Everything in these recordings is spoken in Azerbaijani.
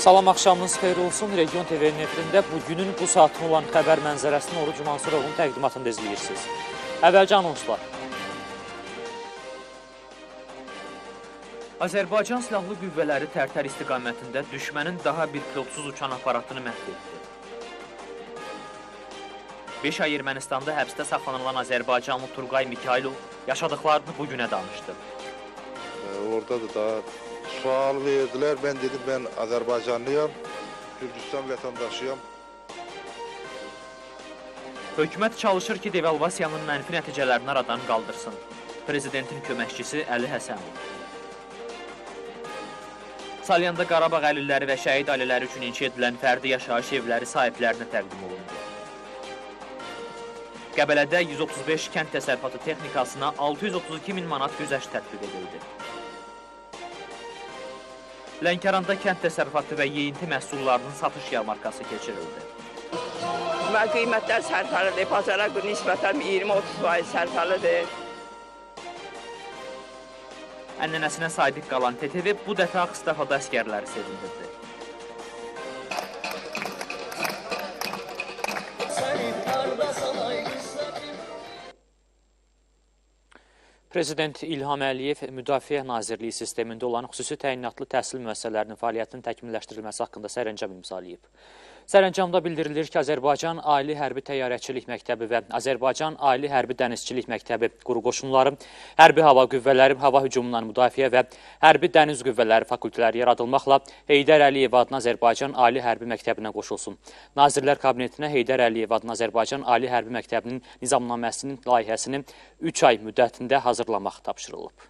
Salam, axşamınız xeyir olsun. Region TV-nin efirində bugünün bu saatın olan xəbər mənzərəsini Oruc Mansurovun təqdimatında izləyirsiniz. Əvvəlcə anonslar. Azərbaycan Silahlı Qüvvələri Tərtər istiqamətində düşmənin daha bir pilotsuz uçan aparatını məhv etdi. 5 ay Ermənistanda həbsdə saxlanılan Azərbaycanlı Turqay Mikayılov yaşadıqlarını bugünə danışdı. Orada da daha sual verdilər. Ben dedim ben Azərbaycanlıyam, Gürcüstan vətəndaşıyam. Hökumət çalışır ki, devalvasiyanın mənfi nəticələrini aradan qaldırsın. Prezidentin köməkçisi Əli Həsənov. Salyanda Qarabağ əlilləri və şəhid ailələri üçün inşa edilən fərdi yaşayış evləri sahiblərinə təqdim olundu. Qəbələdə 135 kənd təsərrüfatı texnikasına 632 min manat güzəşt tətbiq edildi. Lənkəranda kənd təsərrüfatı və yeyinti məhsullarının satış yarmarkası keçirildi. Qiymətlər sərfəlidir, bazara nisbətən 20-30% sərfəlidir. Ənənəsinə sadiq qalan TTV bu dəfə Ağstafada əskərləri sevindirdi. Prezident İlham Əliyev Müdafiə Nazirliyi sistemində olan xüsusi təyinatlı təhsil müəssisələrinin fəaliyyətinin təkmilləşdirilməsi haqqında sərəncam imzalayıb. Sərəncamda bildirilir ki, Azərbaycan Ali Hərbi Təyyarəçilik Məktəbi və Azərbaycan Ali Hərbi Dənizçilik Məktəbi quru qoşunları, Hərbi Hava Qüvvələri, hava hücumundan müdafiə və Hərbi Dəniz Qüvvələri fakültələri yaradılmaqla Heydər Əliyev adına Azərbaycan Ali Hərbi Məktəbinə qoşulsun. Nazirlər Kabinetinə Heydər Əliyev adına Azərbaycan Ali Hərbi Məktəbinin nizamnaməsinin layihəsini 3 ay müddətində hazırlamaq tapşırılıb.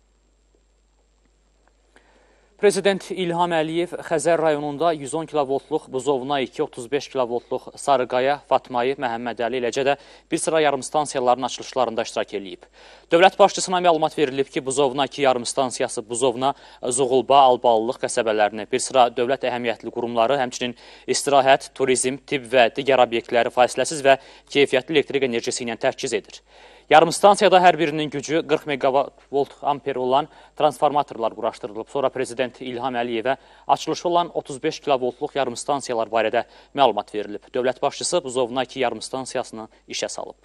Prezident İlham Əliyev Xəzər rayonunda 110 kilovoltluq Buzovna 2, 35 kilovoltluq Sarıqaya, Fatmayı, Məhəmmədəli eləcə də bir sıra yarımstansiyaların açılışlarında iştirak edib. Dövlət başçısına məlumat verilib ki, Buzovna 2 yarımstansiyası Buzovna, Zoğulba, Albalılıq qəsəbələrini, bir sıra dövlət əhəmiyyətli qurumları, həmçinin istirahət, turizm, tibb və digər obyektləri fasiləsiz və keyfiyyətli elektrik enerjisi ilə tərkiz edir. Yarımstansiyada hər birinin gücü 40 megavolt amper olan transformatorlar quraşdırılıb. Sonra Prezident İlham Əliyevə açılışı olan 35 kilovoltluq yarımstansiyalar barədə məlumat verilib. Dövlət başçısı Buzovna 2 yarımstansiyasını işə salıb.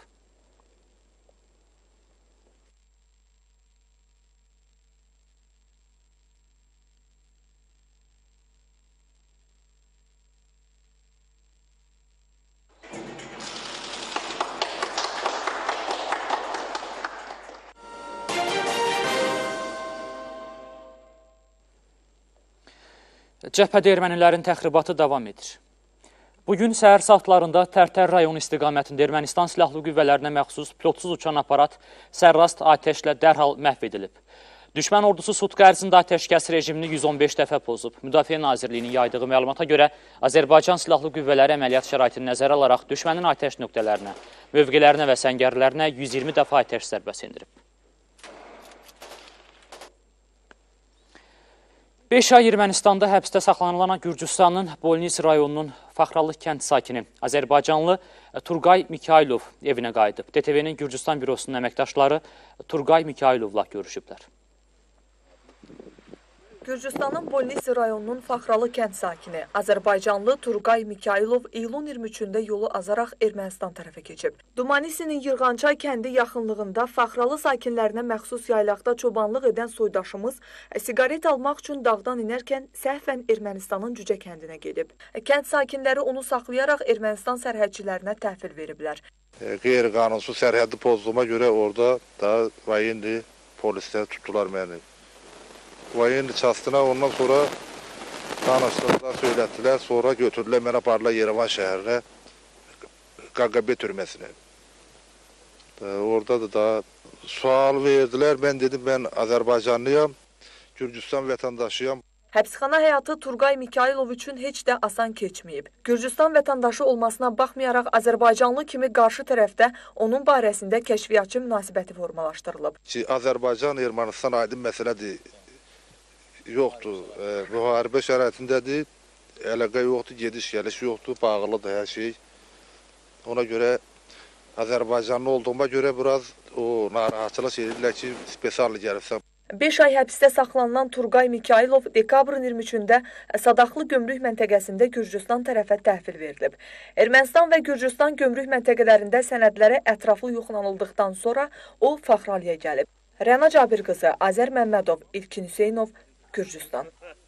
Cəbhədə ermənilərin təxribatı davam edir. Bugün səhər saatlarında Tərtər rayonu istiqamətində Ermənistan Silahlı Qüvvələrinə məxsus pilotsuz uçan aparat sərrast atəşlə dərhal məhv edilib. Düşmən ordusu sutq ərzində atəşkəs rejimini 115 dəfə pozub. Müdafiə Nazirliyinin yaydığı məlumata görə Azərbaycan Silahlı Qüvvələri əməliyyat şəraitini nəzərə alaraq düşmənin atəş nöqtələrinə, mövqelərinə və səngərlərinə 120 dəfə atəş zərbəsi endirib. 5 ay Ermənistanda həbsdə saxlanılan Gürcüstanın Bolnis rayonunun Faxralıq kənd sakini Azərbaycanlı Turqay Mikayılov evinə qayıdıb. TTV-nin Gürcüstan bürosunun əməkdaşları Turqay Mikayılovla görüşüblər. Gürcüstanın Bolnis rayonunun Faxralı kənd sakini Azərbaycanlı Turqay Mikayılov iyulun 23-də yolu azaraq Ermənistan tərəfə keçib. Dumanisinin Yırğançay kəndi yaxınlığında Faxralı sakinlərinə məxsus yaylaqda çobanlıq edən soydaşımız siqaret almaq üçün dağdan inərkən səhvən Ermənistanın Cücə kəndinə gedib. Kənd sakinləri onu saxlayaraq Ermənistan sərhədçilərinə təhvil veriblər. Qeyri-qanunsuz sərhəddi pozduğuma görə orada da vayenli polislər tutdular məni. Vayenli çastına ondan sonra danışdılar, söylətdilər, sonra götürdülər, mənə apardılar Yerevan şəhərinə, KQB türməsinə. Orada da sual verdilər, mən dedim ben Azərbaycanlıyam, Gürcüstan vətəndaşıyam. Həbsxana həyatı Turqay Mikayılov üçün heç də asan keçməyib. Gürcüstan vətəndaşı olmasına baxmayaraq Azərbaycanlı kimi qarşı tərəfdə onun barəsində kəşfiyyatçı münasibəti formalaşdırılıb. Azərbaycan, Ermənistan aydın məsələdir. Yoxdur, müharibə şəraitindədir, əlaqə yoxdur, gediş-gəliş yoxdur, bağlıdır hər şey. Ona görə Azərbaycanlı olduğuma görə biraz o narahatçılıq edirlər ki, spesiallı gəlibsən. 5 ay həbsdə saxlanılan Turqay Mikailov dekabrın 23-də Sadaxlı gömrük məntəqəsində Gürcüstan tərəfə təhvil verilib. Ermənistan və Gürcüstan gömrük məntəqələrində sənədlərə ətraflı yoxlanıldıqdan sonra o Faxralıya gəlib. Rəna Cabir qızı, Azər Məmmədov, İlkin Hüseynov, Gürcüstan.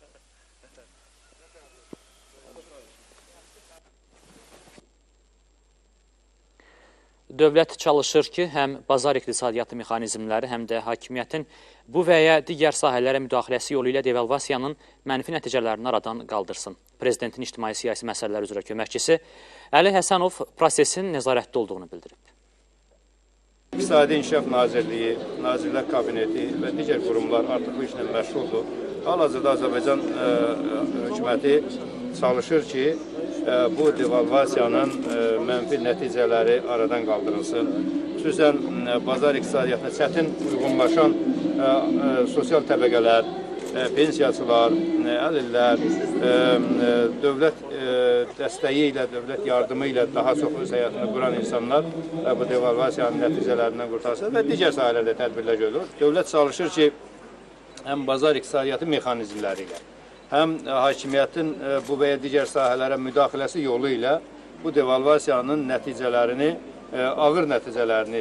Dövlət çalışır ki, həm bazar iqtisadiyyatı mexanizmləri, həm də hakimiyyətin bu və ya digər sahələrə müdaxiləsi yolu ilə devalvasiyanın mənfi nəticələrini aradan qaldırsın. Prezidentin ictimai-siyasi məsələlər üzrə köməkçisi Əli Həsənov prosesin nəzarətdə olduğunu bildirib. İqtisadi İnkişaf Nazirliyi, Nazirlər Kabineti və digər qurumlar artıq bu işlə məşğuldur. Hal-hazırda Azərbaycan hökuməti çalışır ki, bu devalvasiyanın mənfi nəticələri aradan qaldırılsın. Xüsusən bazar iqtisadiyyatına çətin uyğunlaşan sosial təbəqələr, pensiyaçılar, əlillər, dövlət dəstəyi ilə, dövlət yardımı ilə daha çox öz həyatını quran insanlar bu devalvasiyanın nəticələrindən qurtarsın və digər sahələrdə tədbirlər görülür. Dövlət çalışır ki, həm bazar iqtisadiyyatı mexanizmləri ilə, həm hakimiyyətin bu və ya digər sahələrə müdaxiləsi yolu ilə bu devalvasiyanın nəticələrini, ağır nəticələrini,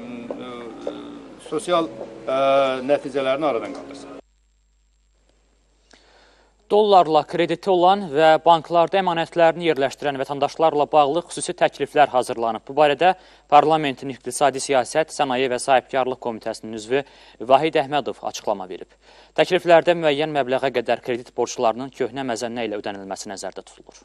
sosial nəticələrini aradan qaldırsın. Dollarla krediti olan və banklarda əmanətlərini yerləşdirən vətəndaşlarla bağlı xüsusi təkliflər hazırlanıb. Bu barədə Parlamentin İqtisadi Siyasət, Sənaye və Sahibkarlıq Komitəsinin üzvü Vahid Əhmədov açıqlama verib. Təkliflərdə müəyyən məbləğə qədər kredit borclarının köhnə məzənnə ilə ödənilməsi nəzərdə tutulur.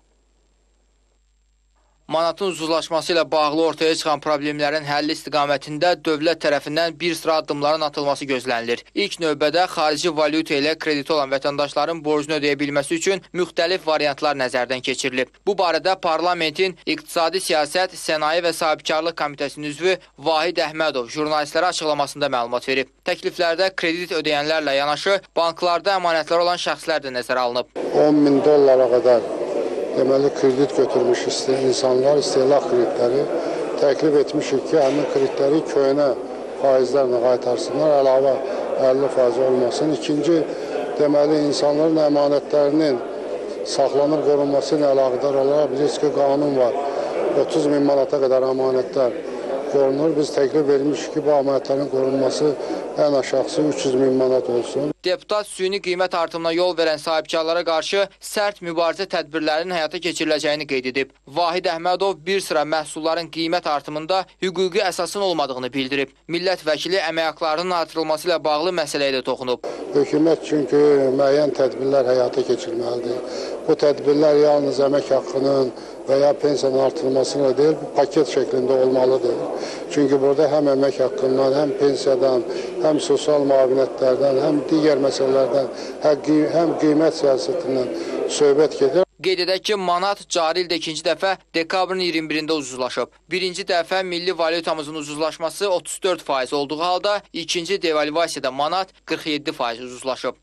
Manatın ucuzlaşması ilə bağlı ortaya çıxan problemlərin həlli istiqamətində dövlət tərəfindən bir sıra addımların atılması gözlənilir. İlk növbədə xarici valyuta ilə krediti olan vətəndaşların borcunu ödəyə bilməsi üçün müxtəlif variantlar nəzərdən keçirilib. Bu barədə Parlamentin İqtisadi Siyasət, Sənaye və Sahibkarlıq Komitəsinin üzvü Vahid Əhmədov jurnalistlərə açıqlamasında məlumat verib. Təkliflərdə kredit ödəyənlərlə yanaşı banklarda əmanətlər olan şəxslər də nəzərə alınıb. 10.000 dollara qədər deməli, kredit götürmüş insanlar istehlak kreditləri təklif etmişik ki, həmin kreditləri köhnə faizlərlə qaytarsınlar, əlavə 50% olmasın. İkinci, deməli, insanların əmanətlərinin saxlanıb qorunması ilə əlaqədar olaraq bilirsiniz ki, qanun var. 30.000 manata qədər əmanətlər qorunur. Biz təklif vermişik ki, bu əmanətlərin qorunması ən aşağısı 300.000 manat olsun. Deputat süni qiymət artımına yol verən sahibkarlara qarşı sərt mübarizə tədbirlərinin həyata keçiriləcəyini qeyd edib. Vahid Əhmədov bir sıra məhsulların qiymət artımında hüquqi əsasın olmadığını bildirib. Millət vəkili əmək haqlarının artırılması ilə bağlı məsələyə də toxunub. Hökumət çünki müəyyən tədbirlər həyata keçirməlidir. Bu tədbirlər yalnız əmək haqqının və ya pensiyanın artırılmasına deyil, bu paket şəklində olmalıdır. Çünki burada həm əmək haqqından, həm pensiyadan, həm sosial müavinətlərdən, həm digər məsələlərdən, həm qiymət siyasətindən söhbət gedir. Qeyd edək ki, manat cari ildə ikinci dəfə dekabrın 21-də ucuzlaşıb. Birinci dəfə milli valyutamızın ucuzlaşması 34% olduğu halda, ikinci devalvasiyada manat 47% ucuzlaşıb.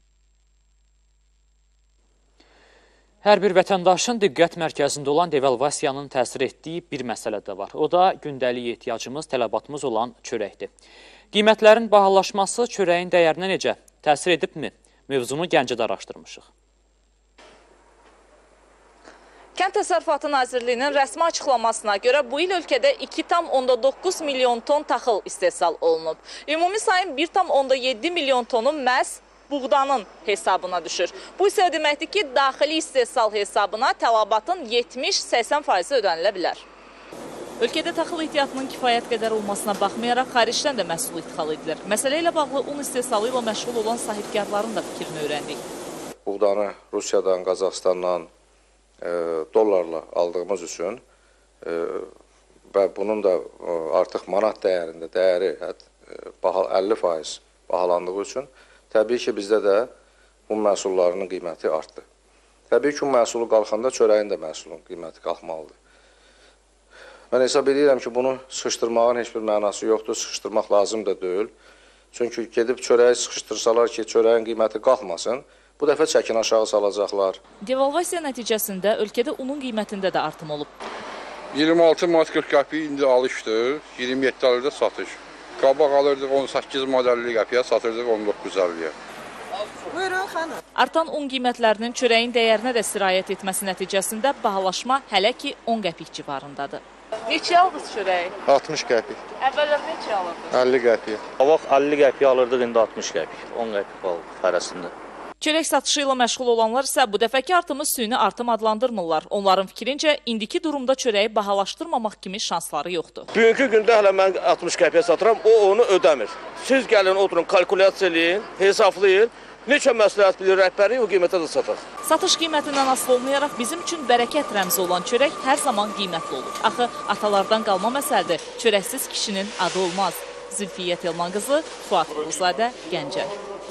Hər bir vətəndaşın diqqət mərkəzində olan devalvasiyanın təsir etdiyi bir məsələ də var. O da gündəlik ehtiyacımız, tələbatımız olan çörəkdir. Qiymətlərin bahalaşması çörəyin dəyərinə necə təsir edibmi? Mövzunu Gəncədə araşdırmışıq. Kənd Təsərrüfatı Nazirliyinin rəsmi açıqlamasına görə bu il ölkədə 2,9 milyon ton taxıl istehsal olunub. Ümumi sayın 1,7 milyon tonu məhz buğdanın hesabına düşür. Bu isə deməkdir ki, daxili istehsal hesabına tələbatın 70-80% ödənilə bilər. Ölkədə taxıl ehtiyatının kifayət qədər olmasına baxmayaraq, xaricdən də məhsul ixal edilir. Məsələ ilə bağlı un istehsalı ilə məşğul olan sahibkarların da fikrini öyrəndik. Buğdanı Rusiyadan, Qazaxstandan dollarla aldığımız üçün və bunun da artıq manat dəyərində, dəyəri 50% bahalandığı üçün təbii ki, bizdə də un məhsullarının qiyməti artdı. Təbii ki, un məhsulu qalxanda çörəyin də məhsulun qiyməti qalxmalıdır. Mən hesab edirəm ki, bunu sıxışdırmağın heç bir mənası yoxdur, sıxışdırmaq lazım da deyil. Çünki gedib çörəyi sıxışdırsalar ki, çörəyin qiyməti qalxmasın, bu dəfə çəkin aşağı salacaqlar. Devalvasiya nəticəsində ölkədə unun qiymətində də artım olub. 26 manat 40 qəpik indi alışdır, 27 alırda satış. Qabaq alırdıq 18 manat 50 qəpiyə, satırdıq 19.50-yə. Buyurun xanım. Artan un qiymətlərinin çörəyin dəyərinə də sirayət etməsi nəticəsində bahalaşma hələ ki 10 qəpik civarındadır. Neçə aldınız çörəyi? 60 qəpik, Əvvəllər neçə alırdınız? 50 qəpik. Qabaq 50 qəpiyə alırdıq, indi 60 qəpik, 10 qəpik alıb fərəsində. Çörək satışı ilə məşğul olanlar isə bu dəfəki artımı süni artım adlandırmırlar. Onların fikrincə, indiki durumda çörəyi bahalaşdırmamaq kimi şansları yoxdur. Bugünkü gündə hələ mən 60 qəpiyə satıram, o onu ödəmir. Siz gəlin, oturun, kalkulyasiya eləyin, hesablayın. Neçə məsləhət bilir rəhbəri, o qiymətə də sataq. Satış qiymətindən asılı olmayaraq bizim üçün bərəkət rəmzi olan çörək hər zaman qiymətli olur. Axı, atalardan qalma məsələdir, çörəksiz kişinin adı olmaz. Zülfiyyə Telman qızı, Fuad Quluzadə, Gəncə.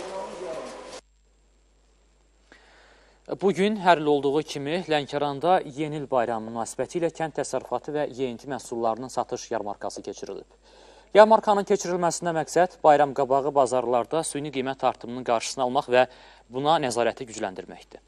Bugün hər il olduğu kimi Lənkəranda Yeni il bayramı münasibəti ilə kənd təsərrüfatı və yeyinti məhsullarının satış yarmarkası keçirilib. Yarmarkanın keçirilməsində məqsəd bayram qabağı bazarlarda süni qiymət artımının qarşısını almaq və buna nəzarəti gücləndirməkdir.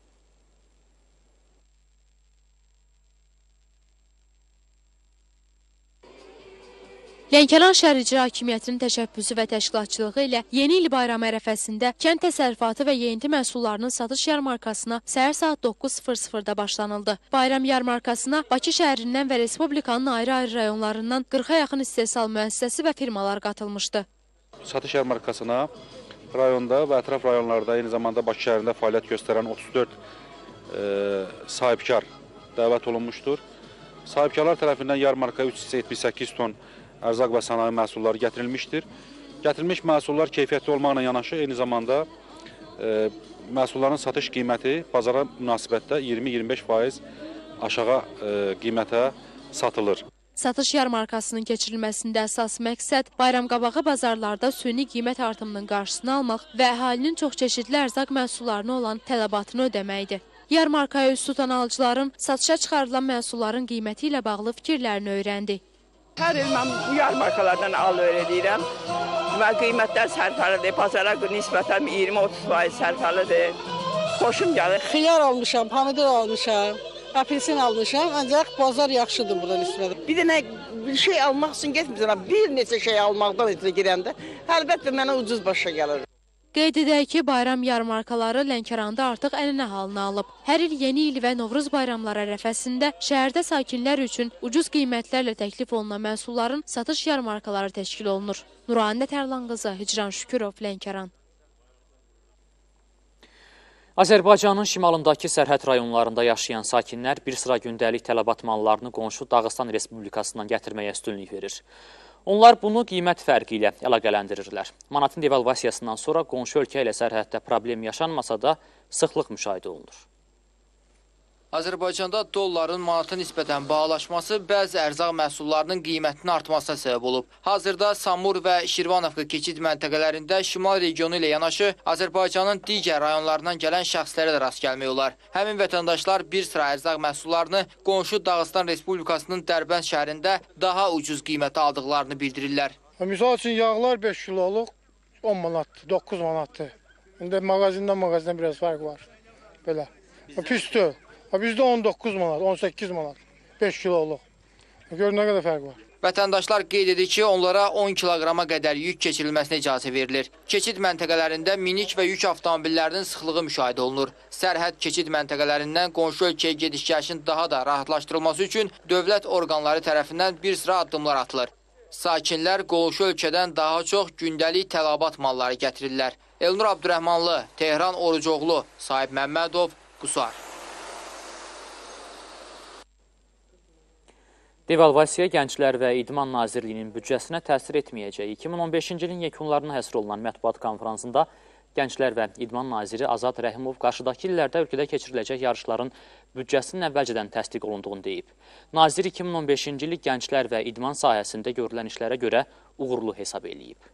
Lənkəran şəhər İcra Hakimiyyətinin təşəbbüsü və təşkilatçılığı ilə Yeni il bayramı ərəfəsində kənd təsərrüfatı və yeyinti məhsullarının satış yarmarkasına səhər saat 9:00-da başlanıldı. Bayram yarmarkasına Bakı şəhərindən və Respublikanın ayrı-ayrı rayonlarından 40-a yaxın istehsal müəssisəsi və firmalar qatılmışdı. Satış yarmarkasına rayonda və ətraf rayonlarda, eyni zamanda Bakı şəhərində fəaliyyət göstərən 34 sahibkar dəvət olunmuşdur. Sahibkarlar tərəfindən yarmarkaya 378 ton ərzaq və sənaye məhsulları gətirilmişdir. Gətirilmiş məhsullar keyfiyyətli olmaqla yanaşı, eyni zamanda məhsulların satış qiyməti bazara münasibətdə 20-25% aşağı qiymətə satılır. Satış yarmarkasının keçirilməsində əsas məqsəd bayram qabağı bazarlarda süni qiymət artımının qarşısını almaq və əhalinin çox çeşidli ərzaq məhsullarına olan tələbatını ödəməkdir. Yarmarkaya üst tutan alıcıların satışa çıxarılan məhsulların qiyməti ilə bağlı fikirlərini öyrəndi. Hər il mən bu yarmarkalardan alır edirəm və qiymətlər sərfəlidir. Bazara nisbətən 20-30% sərfəlidir. Xoşum gəlir. Xiyar almışam, pomidor almışam, apelsin almışam, ancaq bazar yaxşıdır burada nisbətən. Bir dənə bir şey almaq üçün getmirəm. Bir neçə şey almaqdan ötürü girəndə əlbəttə mənə ucuz başa gəlir. Qeyd edək ki, bayram yarmarkaları Lənkəranda artıq ənənə halını alıb. Hər il Yeni il və Novruz bayramları ərəfəsində şəhərdə sakinlər üçün ucuz qiymətlərlə təklif olunan məhsulların satış yarmarkaları təşkil olunur. Nurhanə Tərlan qızı, Hicran Şükürov, Lənkəran. Azərbaycanın şimalındakı sərhəd rayonlarında yaşayan sakinlər bir sıra gündəlik tələbat mallarını qonşu Dağıstan Respublikasından gətirməyə üstünlük verir. Onlar bunu qiymət fərqi ilə əlaqələndirirlər. Manatın devalvasiyasından sonra qonşu ölkə ilə sərhəddə problem yaşanmasa da sıxlıq müşahidə olunur. Azərbaycanda dolların manata nisbətən bahalaşması bəzi ərzaq məhsullarının qiymətinin artmasına səbəb olub. Hazırda Samur və Şirvanovka keçid məntəqələrində şimal regionu ilə yanaşı Azərbaycanın digər rayonlarından gələn şəxslərə də rast gəlmək olar. Həmin vətəndaşlar bir sıra ərzaq məhsullarını qonşu Dağıstan Respublikasının Dərbənd şəhərində daha ucuz qiymətə aldıqlarını bildirirlər. Misal üçün yağlar 5 kiloluq 10 manatdır, 9 manatdır. İndi mağazindən biraz fərq var. Belə. Püstü. Bizdə 19 manat, 18 manat, 5 kiloluq. Görün nə qədər fərq var. Vətəndaşlar qeyd edir ki, onlara 10 kiloqrama qədər yük keçirilməsinə icazə verilir. Keçid məntəqələrində minik və yük avtomobillərinin sıxlığı müşahidə olunur. Sərhəd keçid məntəqələrindən qonşu ölkəyə gediş-gəlişin daha da rahatlaşdırılması üçün dövlət orqanları tərəfindən bir sıra addımlar atılır. Sakinlər qonşu ölkədən daha çox gündəlik tələbat malları gətirirlər. Elnur Abdurrəhmanlı, Tehran Orucoğlu, Sahib Məmmədov, Qusar. Devalvasiya Gənclər və İdman Nazirliyinin büdcəsinə təsir etməyəcəyi 2015-ci ilin yekunlarına həsr olunan mətbuat konferansında Gənclər və İdman Naziri Azad Rəhimov qarşıdakı illərdə ölkədə keçiriləcək yarışların büdcəsinin əvvəlcədən təsdiq olunduğunu deyib. Nazir 2015-ci ili gənclər və idman sahəsində görülən işlərə görə uğurlu hesab eləyib.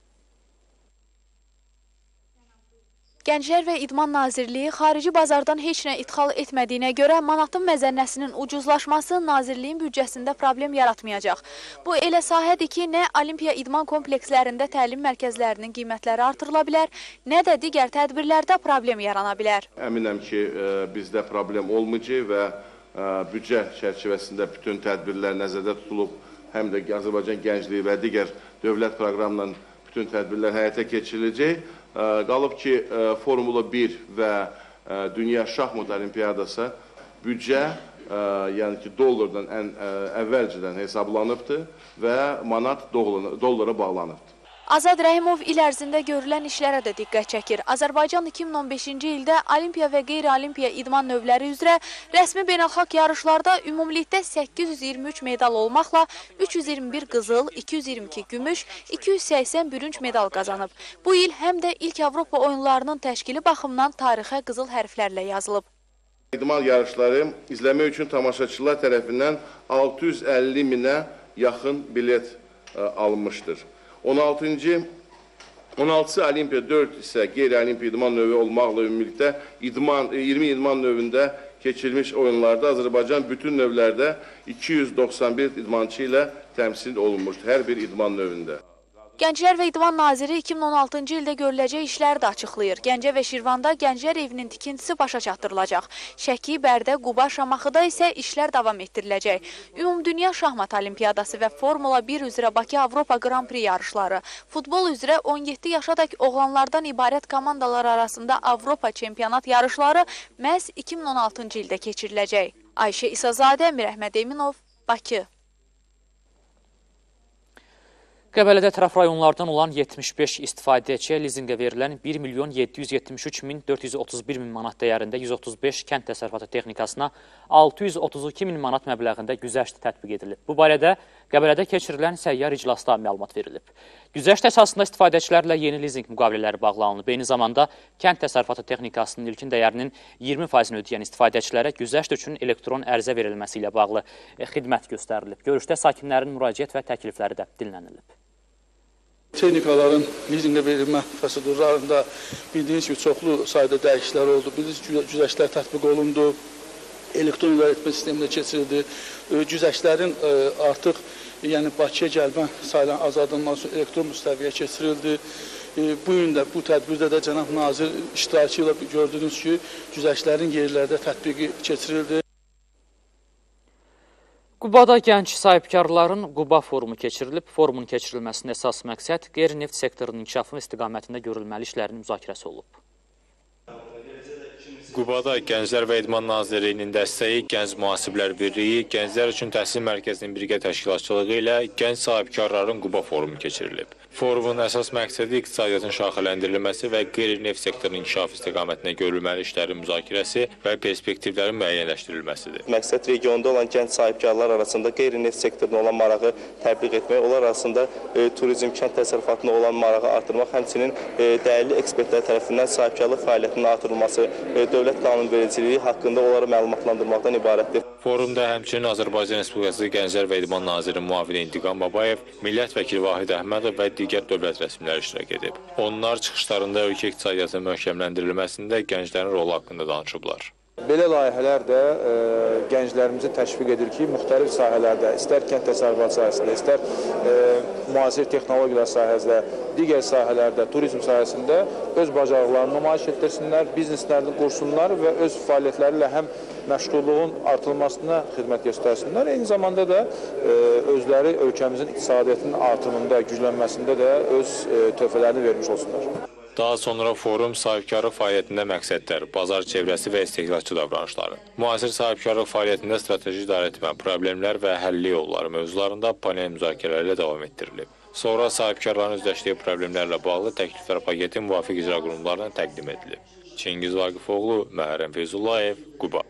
Gənclər və İdman Nazirliyi xarici bazardan heç nə idxal etmədiyinə görə manatın məzənnəsinin ucuzlaşması Nazirliyin büdcəsində problem yaratmayacaq. Bu elə sahədir ki, nə Olimpiya idman komplekslərində təlim mərkəzlərinin qiymətləri artırıla bilər, nə də digər tədbirlərdə problem yarana bilər. Əminəm ki, bizdə problem olmayacaq və büdcə çərçivəsində bütün tədbirlər nəzərdə tutulub həm də Azərbaycan Gəncliyi və digər dövlət proqramla bütün tədbirlər həyata keçiriləcək. Qalıb ki, Formula 1 və Dünya Şahmat Olimpiyadası büdcə, yəni ki, dollardan əvvəlcədən hesablanıbdır və manat dollara bağlanıbdır. Azad Rəhimov il ərzində görülən işlərə də diqqət çəkir. Azərbaycan 2015-ci ildə olimpiya və qeyri-olimpiya idman növləri üzrə rəsmi beynəlxalq yarışlarda ümumilikdə 823 medal olmaqla 321 qızıl, 222 gümüş, 280 bürünc medal qazanıb. Bu il həm də ilk Avropa oyunlarının təşkili baxımından tarixə qızıl hərflərlə yazılıb. İdman yarışları izləmək üçün tamaşaçılar tərəfindən 650 minə yaxın bilet alınmışdır. 16-cı olimpiya, 4 isə qeyri-olimpiya idman növü olmaqla ümumilikdə 20 idman növündə keçirilmiş oyunlarda Azərbaycan bütün növlərdə 291 idmançı ilə təmsil olunmuşdur, hər bir idman növündə. Gənclər və İdman Naziri 2016-cı ildə görüləcək işləri də açıqlayır. Gəncə və Şirvanda Gənclər evinin tikintisi başa çatdırılacaq. Şəki, Bərdə, Quba, Şamaxıda isə işlər davam etdiriləcək. Ümumdünya Şahmat Olimpiyadası və Formula 1 üzrə Bakı Avropa Grand Prix yarışları, futbol üzrə 17 yaşadək oğlanlardan ibarət komandalar arasında Avropa çempionat yarışları məhz 2016-cı ildə keçiriləcək. Ayşə İsazadə, Əmir Əhməd Eminov, Bakı. Qəbələdə tərəf rayonlardan olan 75 istifadəçiyə lizinqə verilən 1.773.431.000 manat dəyərində 135 kənd təsərrüfatı texnikasına 632.000 manat məbləğində güzəşt tətbiq edilib. Bu barədə Qəbələdə keçirilən səyyar iclasda məlumat verilib. Güzəşt əsasında istifadəçilərlə yeni lizinq müqavilələri bağlanılıb. Eyni zamanda kənd təsərrüfatı texnikasının ilkin dəyərinin 20%-ni ödəyən istifadəçilərə güzəşt üçün elektron ərizə verilməsi ilə bağlı xidmət göstərilib. Görüşdə sakinlərin müraciət və təklifləri də dinlənilib. Texnikaların lizinqə verilmə prosedurlarında bildiyiniz kimi çoxlu sayda dəyişikliklər oldu. Güzəştlər tətbiq olundu, elektron idarəetmə sisteminə keçirildi. Güzəştlərin artıq Bakıya gəlmə sayılan azadından sonra elektron müstəviyə keçirildi. Bu gün də bu tədbirdə də Cənab Nazir iştirakı ilə gördünüz ki, güzəştlərin yerlərdə tətbiqi keçirildi. Qubada gənc sahibkarların Quba forumu keçirilib. Forumun keçirilməsinin əsas məqsəd qeyri-neft sektorunun inkişafı istiqamətində görülməli işlərin müzakirəsi olub. Qubada Gənclər və İdman Nazirliyinin dəstəyi, Gənc Mühasiblər Birliyi, Gənclər üçün Təhsil Mərkəzinin birgə təşkilatçılığı ilə gənc sahibkarların Quba forumu keçirilib. Forumun əsas məqsədi iqtisadiyyatın şaxələndirilməsi və qeyri-neft sektorunun inkişafı istiqamətində görülməli işlərin müzakirəsi və perspektivlərin müəyyənləşdirilməsidir. Məqsəd regionda olan gənc sahibkarlar arasında qeyri-neft sektoruna olan marağı təbliğ etmək, onlar arasında turizm, kənd təsərrüfatına olan marağı artırmaq, həmçinin dəyərli ekspertlər tərəfindən sahibkarlıq fəaliyyətinin artırılması, dövlət qanunvericiliyi haqqında onları məlumatlandırmaqdan ibarətdir. Forumda həmçinin Azərbaycan Respublikası Gənclər və İdman Naziri müavini İntiqam Babayev, millət vəkili Vahid Əhmədov və digər dövlət rəsmiləri iştirak edib. Onlar çıxışlarında ölkə iqtisadiyyatının möhkəmləndirilməsində gənclərin rolu haqqında danışıblar. Belə layihələr də gənclərimizi təşviq edir ki, müxtəlif sahələrdə, istər kənd təsərrüfatı sahəsində, istər müasir texnologiyalar sahəsində, digər sahələrdə, turizm sahəsində öz bacarıqlarını nümayiş etdirsinlər, bizneslərini qursunlar və öz fəaliyyətləri ilə həm məşğulluğun artırılmasına xidmət göstərsinlər. Eyni zamanda da özləri ölkəmizin iqtisadiyyatının artımında, güclənməsində də öz töhfələrini vermiş olsunlar. Daha sonra forum sahibkarlıq fəaliyyətində məqsədlər, bazar çevrəsi və istehlakçı davranışları, müasir sahibkarlıq fəaliyyətində strateji idarə etmə, problemlər və həlli yolları mövzularında panel müzakirələri davam etdirilib. Sonra sahibkarların üzləşdiyi problemlərlə bağlı təkliflər paketi müvafiq icra qurumlarına təqdim edilib. Çingiz Vaqifoğlu, Məhərrəm Feyzullayev, Quba.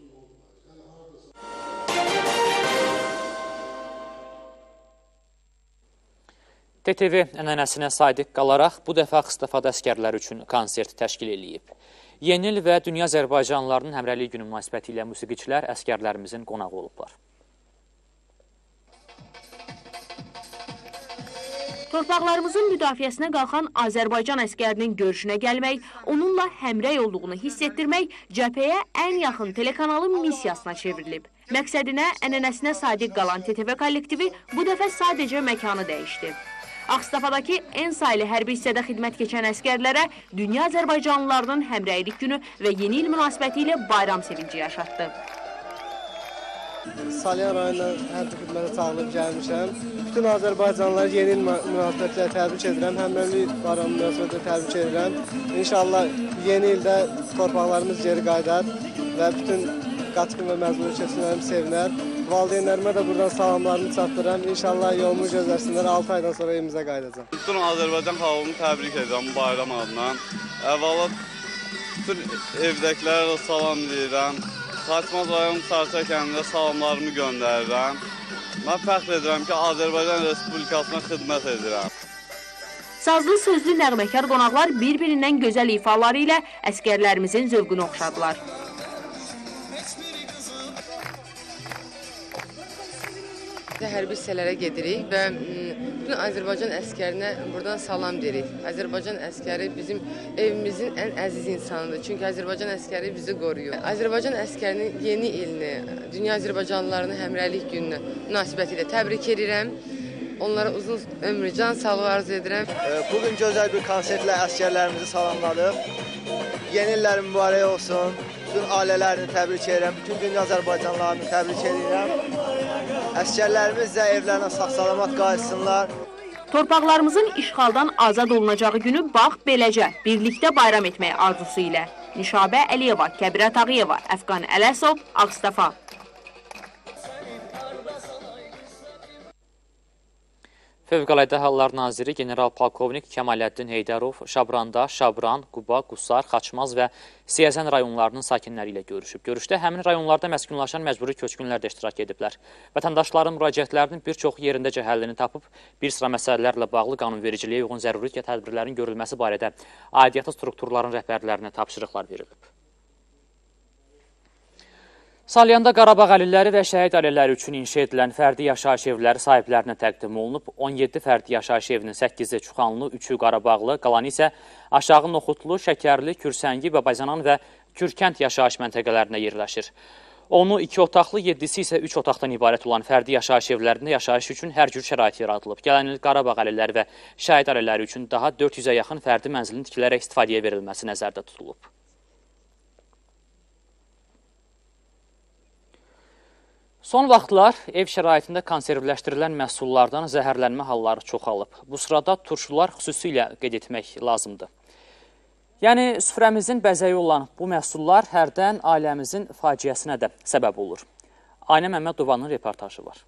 TTV ənənəsinə sadiq qalaraq bu dəfə Ağstafadə əsgərlər üçün konsert təşkil edilib. Yeni il və Dünya Azərbaycanlılarının Həmrəylik günü münasibəti ilə musiqiçilər əsgərlərimizin qonağı olublar. Torpaqlarımızın müdafiəsinə qalxan Azərbaycan əskərinin görüşünə gəlmək, onunla həmrəy olduğunu hiss etdirmək cəbhəyə ən yaxın telekanalın missiyasına çevrilib. Məqsədinə, ənənəsinə sadiq qalan TTV kollektivi bu dəfə sadəcə məkanı dəyişdi. Ağstafadakı en sayılı hərbi hissədə xidmət keçən əskərlərə Dünya Azərbaycanlılarının Həmrəylik günü və yeni il münasibəti ilə bayram sevinci yaşatdı. Salyan rayonundan hərbi xidmətə çağırılıb gəlmişəm. Bütün Azərbaycanlıları yeni il münasibətilə təbrik edirəm. Həmrəylik bayramı münasibətilə təbrik edirəm. İnşallah yeni ildə torpaqlarımız geri qayıdar və bütün qaçqın və məzmun keçənlərimiz sevinər. Valideynlərimə də buradan salamlarımı çatdırıram. İnşallah yolumu gözləsinlər. 6 aydan sonra evimizə qayıdacağam. Bütün Azərbaycan xalqını təbrik edirəm bu bayram adından. Əvvəla bütün evdəkilərə də salam deyirəm. Xaçmaz rayon Sarıçay kəndində salamlarımı göndərirəm. Mən fəxr edirəm ki, Azərbaycan Respublikasına xidmət edirəm. Sazlı sözlü nəğməkar qonaqlar bir-birindən gözəl ifaları ilə əskərlərimizin zövqünü oxşadılar. Hərbi hissələrə gedirik və bütün Azərbaycan əskərinə buradan salam deyirik. Azərbaycan əskəri bizim evimizin ən əziz insanıdır. Çünki Azərbaycan əskəri bizi qoruyur. Azərbaycan əskərinin yeni ilini, dünya Azərbaycanlılarının həmrəylik gününü münasibətilə təbrik edirəm. Onlara uzun ömrü, can sağlığı arzu edirəm. Bugün gözəl bir konsertlə əskərlərimizi salamladıq. Yeni illər mübarək olsun. Bütün ailələrini təbrik edirəm. Bütün dünya Azərbaycanlılarını təbrik edirəm. Əskərlərimiz də evlərinə sağ-salamat qayıtsınlar. Torpaqlarımızın işğaldan azad olunacağı günü bax beləcə birlikdə bayram etmək arzusu ilə. Nişabə Əliyeva, Kəbirə Tağıyeva, Əfqan Ələsov, Ağstafa. Fövqəladə Hallar Naziri General-Polkovnik Kəmaləddin Heydərov Şabranda, Şabran, Quba, Qusar, Xaçmaz və Siyəzən rayonlarının sakinləri ilə görüşüb. Görüşdə həmin rayonlarda məskunlaşan məcburi köçkünlər də iştirak ediblər. Vətəndaşların müraciətlərinin bir çox yerindəcə həllini tapıb, bir sıra məsələlərlə bağlı qanunvericiliyə uyğun zəruri tədbirlərin görülməsi barədə aidiyyatı strukturların rəhbərlərinə tapşırıqlar verilib. Salyanda Qarabağ əlilləri və şəhid ailələri üçün inşa edilən fərdi yaşayış evləri sahiblərinə təqdim olunub. 17 fərdi yaşayış evinin 8-i Çuxanlı, 3-ü Qarabağlı, qalanı isə Aşağı Noxutlu, Şəkərli, Kürsəngi, Babazanan və Kürkənd yaşayış məntəqələrinə yerləşir. Onu 2 otaqlı, 7-si isə 3 otaqdan ibarət olan fərdi yaşayış evlərində yaşayış üçün hər cür şərait yaradılıb. Gələn il Qarabağ əlilləri və şəhid ailələri üçün daha 400-ə yaxın fərdi mənzilin tikilərək istifadəyə verilməsi nəzərdə tutulub. Son vaxtlar ev şəraitində konservləşdirilən məhsullardan zəhərlənmə halları çoxalıb. Bu sırada turşular xüsusilə qeyd etmək lazımdır. Yəni, süfrəmizin bəzəyi olan bu məhsullar hərdən ailəmizin faciəsinə də səbəb olur. Aynə Məmmədovanın reportajı var.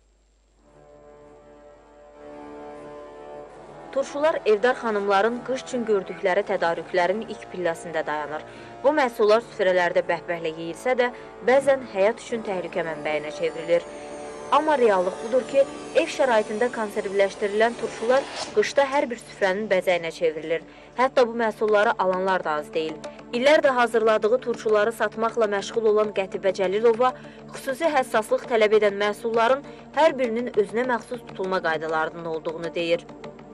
Turşular evdar xanımların qış üçün gördükləri tədarüklərin ilk pilləsində dayanır. Bu məhsullar süfrələrdə bəhbəhlə yeyilsə də, bəzən həyat üçün təhlükə mənbəyinə çevrilir. Amma reallıq budur ki, ev şəraitində konservləşdirilən turşular qışda hər bir süfrənin bəzəyinə çevrilir. Hətta bu məhsulları alanlar da az deyil. İllərdə hazırladığı turşuları satmaqla məşğul olan Qətibə Cəlilova xüsusi həssaslıq tələb edən məhsulların hər birinin özünə məxsus tutulma qaydalarının olduğunu deyir.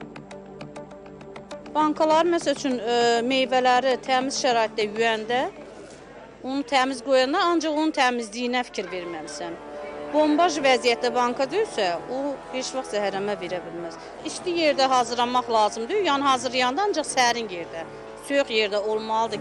Bankalar, məsəl üçün, meyvələri təmiz şəraitdə yuyəndə, onu təmiz qoyanda ancaq onun təmizliyinə fikir verməlisən. Bombaj vəziyyətdə banka deyilsə, o heç vaxt zəhərlənmə verə bilməz. İsti yerdə hazırlanmaq lazımdır, yəni hazırlayanda ancaq sərin yerdə, soyuq yerdə olmalıdır.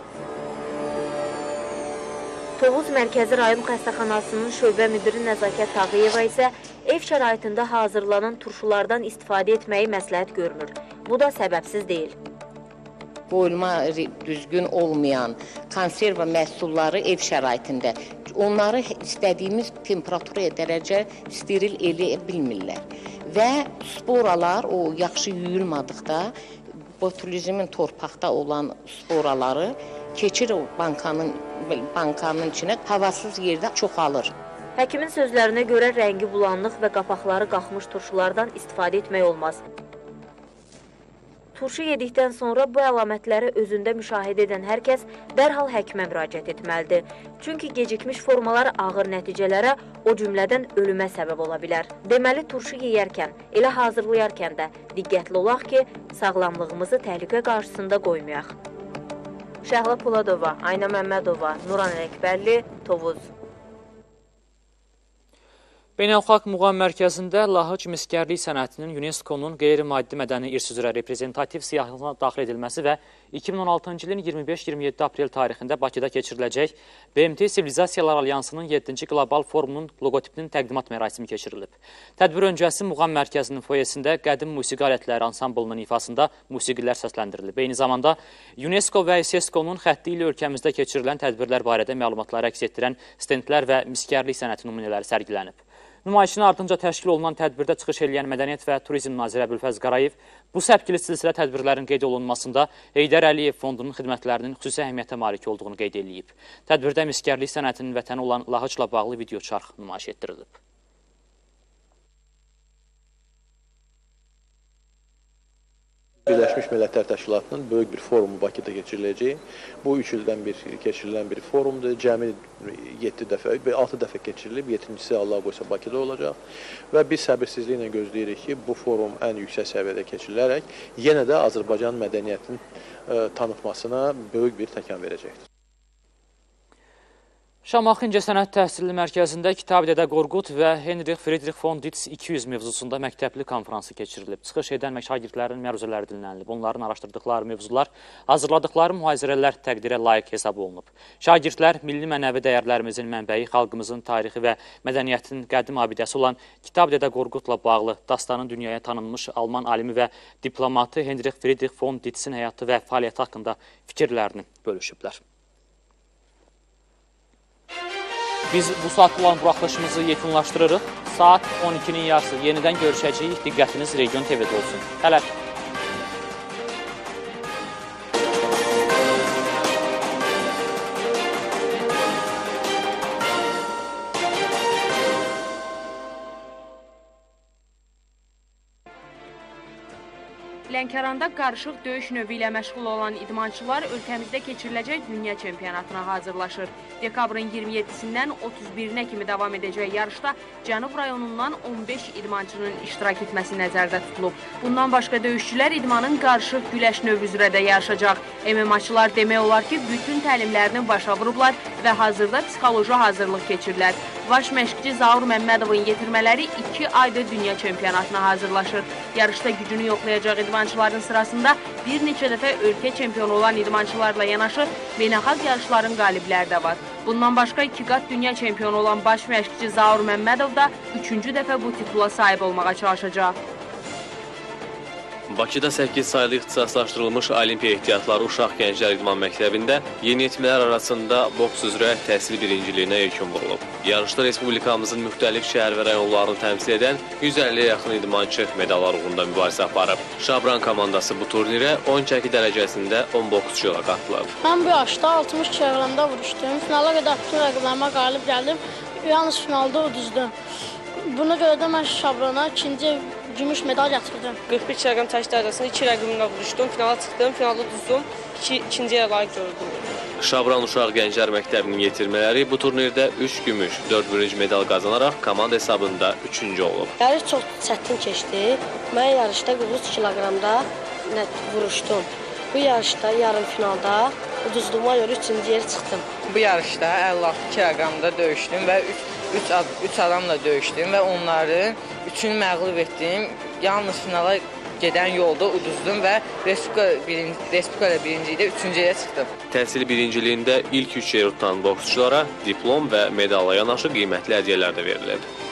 Tovuz Mərkəzi Rayon Xəstəxanasının şöbə müdiri Nəzakət Tağıyeva isə ev şəraitində hazırlanan turşulardan istifadə etməyi məsləhət görmür. Bu da səbəbsiz deyil. Qoyulma düzgün olmayan konserva məhsulları ev şəraitində onları istədiyimiz temperaturaya dərəcə steril eləyə bilmirlər. Və sporalar o yaxşı yuyulmadıqda botulizmin torpaqda olan sporaları keçir o bankanın içinə, havasız yerdə çoxalır. Həkimin sözlərinə görə rəngi bulanlıq və qapaqları qalxmış turşulardan istifadə etmək olmaz. Turşu yedikdən sonra bu əlamətləri özündə müşahidə edən hər kəs dərhal həkimə müraciət etməlidir. Çünki gecikmiş formalar ağır nəticələrə, o cümlədən ölümə səbəb ola bilər. Deməli, turşu yeyərkən, elə hazırlayarkən də diqqətli olaq ki, sağlamlığımızı təhlükə qarşısında qoymayaq. Şəhla Poladova, Ayna Məmmədova, Nuran Əkbərli, Tovuz. Beynəlxalq Muğam Mərkəzində Lahıc miskərlik sənətinin UNESCO-nun qeyri-maddi mədəni irs üzrə reprezentativ siyahısına daxil edilməsi və 2016-cı ilin 25-27 aprel tarixində Bakıda keçiriləcək BMT Sivilizasiyalar Alyansının 7-ci Qlobal Forumunun loqotipinin təqdimat mərasimi keçirilib. Tədbir öncəsi Muğam Mərkəzinin foyesində qədim musiqi alətləri ansamblının ifasında musiqilər səsləndirilib. Eyni zamanda UNESCO və SESCO-nun xətti ilə ölkəmizdə keçirilən tədbirlər barədə məlumatları əks etdirən stendlər və miskərlik sənəti nümunələri sərgilənib. Nümayişin ardınca təşkil olunan tədbirdə çıxış edən Mədəniyyət və Turizm naziri Əbülfəz Qarayev bu səpkili silsilə tədbirlərin qeyd olunmasında Heydər Əliyev Fondunun xidmətlərinin xüsusi əhəmiyyətə malik olduğunu qeyd edib. Tədbirdə miskərlik sənətinin vətəni olan Lahıcla bağlı video çarx nümayiş etdirilib. Birləşmiş Millətlər Təşkilatının böyük bir forumu Bakıda keçiriləcək. Bu 3 ildən bir keçirilən bir forumdur. Cəmi 6 dəfə keçirilib, 7-cisi Allah qoysa Bakıda olacaq. Və biz səbirsizliklə gözləyirik ki, bu forum ən yüksək səviyyədə keçirilərək yenə də Azərbaycan mədəniyyətinin tanıtmasına böyük bir təkan verəcəkdir. Şamaxı İncəsənət Təhsili Mərkəzində Kitabi-Dədə Qorqud və Henrich Friedrich von Dietz 200 mövzusunda məktəbli konfransı keçirilib. Çıxış edən şagirdlərin məruzələri dinlənilib. Onların araşdırdıqları mövzular, hazırladıqları mühazirələr təqdirə layiq hesab olunub. Şagirdlər milli mənəvi dəyərlərimizin mənbəyi, xalqımızın tarixi və mədəniyyətinin qədim abidəsi olan Kitabi-Dədə Qorqudla bağlı dastanın dünyaya tanınmış Alman alimi və diplomatı Henrich Friedrich von Dietzin həyatı və fəaliyyəti haqqında fikirlərini bölüşüblər. Biz bu saat olan buraxılışımızı yekunlaşdırırıq. Saat 12-nin yarısı yenidən görüşəcəyik. Diqqətiniz Region TV-də olsun. Hələ. Lənkəranda qarışıq döyüş növü ilə məşğul olan idmançılar ölkəmizdə keçiriləcək dünya çempionatına hazırlaşır. Dekabrın 27-sindən 31-nə kimi davam edəcək yarışda Cənub rayonundan 15 idmançının iştirak etməsi nəzərdə tutulub. Bundan başqa döyüşçülər idmanın qarışıq güləş növü üzrə də yarışacaq. MMA-çılar demək olar ki, bütün təlimlərini başa vurublar və hazırda psixoloji hazırlıq keçirilər. Baş məşqçi Zaur Məmmədovun yetirmələri 2 ayda dünya çempionatına hazırlaşır. Yarışda gücünü yoxlayacaq idmançıların sırasında bir neçə dəfə ölkə çempionu olan idmançılarla yanaşı beynəlxalq yarışların qalibləri də var. Bundan başqa 2 qat dünya çempionu olan baş məşqçi Zaur Məmmədov da 3-cü dəfə bu titula sahib olmağa çalışacaq. Bakıda 8 saylı ixtisaslaşdırılmış Olimpiya ehtiyatları Uşaq Gənclər İdman Məktəbində yeniyetmələr arasında boks üzrə təhsil birinciliyinə yekun vurulub. Yarışda Respublikamızın müxtəlif şəhər və rayonlarını təmsil edən 150-yə yaxın idmançı medallar uğrunda mübarizə aparıb. Şabran komandası bu turnirə 10 çəki dərəcəsində 10 boksçu ilə qatılıb. Mən bu yaşda 60 kiloqramda vuruşdum. Finala qədər bütün rəqiblərimə qalib gəldim. Yalnız finalda uduzdum. Buna görə də mən Şabrana ikinci gümüş medal gətirdim. 41 kiloqram çəki dərəcəsində 2 rəqibimlə vuruşdum. Finala çıxdım, finalda uduzdum. İkinciyə layiq gördüm. Şabran Uşaq Gənclər Məktəbinin yetirmələri bu turnirdə 3 gümüş, 4 bürünc medal qazanaraq komanda hesabında 3-cü olub. Yarış çox çətin keçdi. Mən yarışda 43 kiloqramda vuruşdum. Bu yarışda yarım finalda uduzduğuma görə 3-cü yerə çıxdım. Bu yarışda 56 kiloqramda döyüşdüm və 3 adamla döyüşdüm və onları üçünü məğlub etdim. Yalnız finala gedən yolda uduzdum və Respublikada birincilikdə 3-cü yerə çıxdım. Təhsil birinciliyində ilk 3 yer tutan boksçulara diplom və medalla yanaşı qiymətli hədiyyələr də verilib.